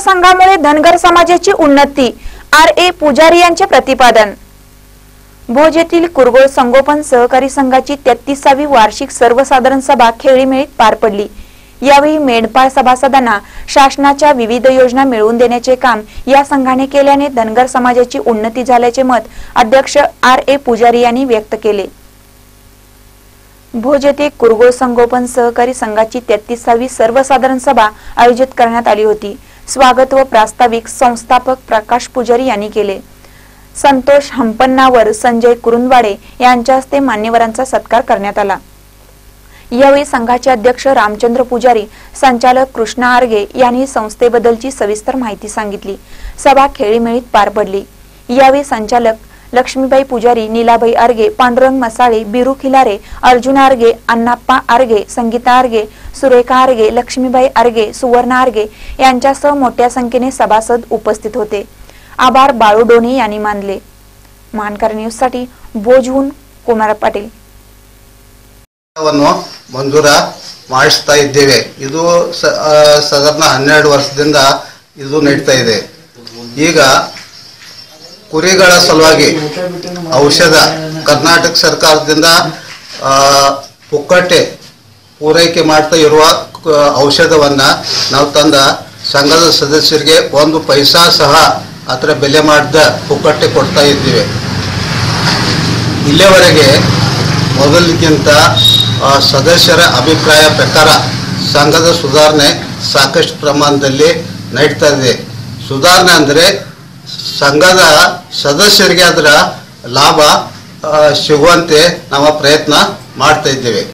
संघामुळे धनगर समाजाची उन्नती, आर.ए. पुजारी यांचे प्रतिपादन। भोज येथील कुरगोळ संगोपन सहकारी संघाची 33वी वार्षिक सर्वसाधारण सभा खेळीमेळीत पार पडली। यावेळी मेंढपाळ सभासदांना शासनाच्या विविध योजना मिळवून देण्याचे काम या संघाने केल्याने धनगर समाजाची उन्नती झाल्याचे मत अध्यक्ष आर.ए. पुजारी यांनी व्यक्त केले। भोज येथे कुरगोळ संगोपन सहकारी संघाची 33वी सर्वसाधारण सभा आयोजित करण्यात आली होती। स्वागत व प्रास्ताविक संस्थापक प्रकाश पुजारी यांनी केले। संतोष हंपन्नावर, संजय कुरुंदवाडे यांच्या हस्ते मान्यवरांचा सत्कार करण्यात आला। यावेळी संघाचे अध्यक्ष रामचंद्र पुजारी, संचालक कृष्णा आर्गे यांनी संस्थेबद्दलची सविस्तर माहिती सांगितली। सभा खेळीमेळीत पार पडली। यावेळी संचालक लक्ष्मीबाई पुजारी, नीलाबाई आर्गे, पांडुरंग मसाळे, बिरू खिलारे, अर्जुन आर्गे, अण्णाप्पा आर्गे, संगीता आर्गे, सुरेखा आर्गे, लक्ष्मीबाई आर्गे, सुवर्ण आर्गे यांच्यासह मोठ्या संख्येने सभासद उपस्थित होते। आभार बाळू डोणे यांनी मानले। मानकर न्यूज साठी भोजहून कुमार पाटील। ಮಂಜೂರ ಮಾಡಿಸ್ತಾ ಇದ್ದೇವೆ। ಇದು ಸಾಧಾರಣ 12 ವರ್ಷದಿಂದ ಇದು ನಡೀತಾ ಇದೆ। ಈಗ ಕುರಿಗಳ ಸಲುವಾಗಿ ಔಷಧ ಕರ್ನಾಟಕ ಸರ್ಕಾರದಿಂದ ಪುಕ್ಕಟೆ ಪೂರೈಕೆ ಮಾಡ್ತಾ ಇರುವ ಔಷಧವನ್ನ ನಾವು ತಂದ ಸಂಘದ ಸದಸ್ಯರಿಗೆ 1 ಪೈಸಾ ಸಹ ಅದರ ಬೆಲೆ ಮಾಡದ ಪುಕ್ಕಟೆ ಕೊಡ್ತಾ ಇದ್ದೀವಿ। ಇಲ್ಲಿವರೆಗೆ ಮೊದಲಿಗಿಂತ ಸದಸ್ಯರ ಅಭಿಪ್ರಾಯ ಪ್ರಕಾರ ಸಂಘದ ಸುಧಾರಣೆ ಸಾಕಷ್ಟು ಪ್ರಮಾಣದಲ್ಲಿ ನಡೀತಾ ಇದೆ। ಸುಧಾರಣೆ ಅಂದರೆ ಸಂಘದ ಸದಸ್ಯರಿಗೆ ಅದರ ಲಾಭ ಸಿಗುವಂತೆ ನಾವು ಪ್ರಯತ್ನ ಮಾಡ್ತಾ ಇದ್ದೇವೆ।